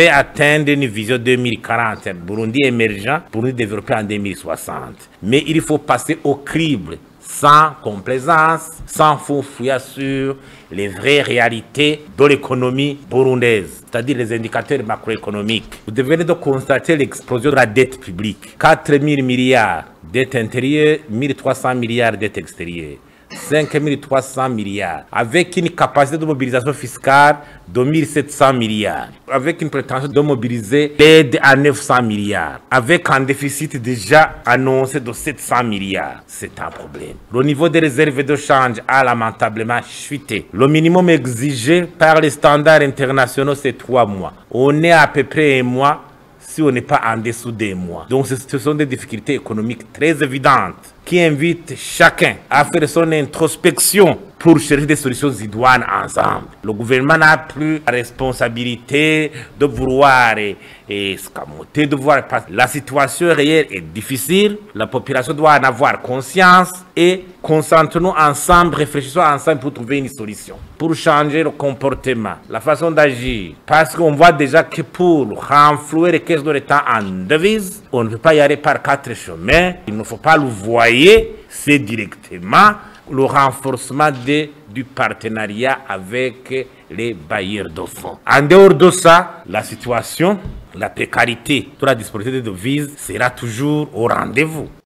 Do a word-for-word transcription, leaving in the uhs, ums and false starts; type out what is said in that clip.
devait atteindre une vision deux mille quarante, Burundi émergent, Burundi développé en deux mille soixante. Mais il faut passer au crible, sans complaisance, sans faux fouillis sur les vraies réalités de l'économie burundaise, c'est-à-dire les indicateurs macroéconomiques. Vous devez donc constater l'explosion de la dette publique. quatre mille milliards de dette intérieure, mille trois cents milliards de dette extérieure. cinq mille trois cents milliards, avec une capacité de mobilisation fiscale de mille sept cents milliards, avec une prétention de mobiliser l'aide à neuf cents milliards, avec un déficit déjà annoncé de sept cents milliards. C'est un problème. Le niveau des réserves de change a lamentablement chuté. Le minimum exigé par les standards internationaux, c'est trois mois. On est à peu près un mois si on n'est pas en dessous des mois. Donc ce sont des difficultés économiques très évidentes qui invitent chacun à faire son introspection pour chercher des solutions idoines ensemble. Le gouvernement n'a plus la responsabilité de vouloir et, et escamoter, de voir la situation réelle est difficile. La population doit en avoir conscience et concentrons-nous ensemble, réfléchissons ensemble pour trouver une solution, pour changer le comportement, la façon d'agir. Parce qu'on voit déjà que pour renflouer les caisses de l'État en devise, on ne peut pas y aller par quatre chemins. Il ne faut pas le voir. C'est directement le renforcement de, du partenariat avec les bailleurs de fonds. En dehors de ça, la situation, la précarité de la disponibilité de devises sera toujours au rendez-vous.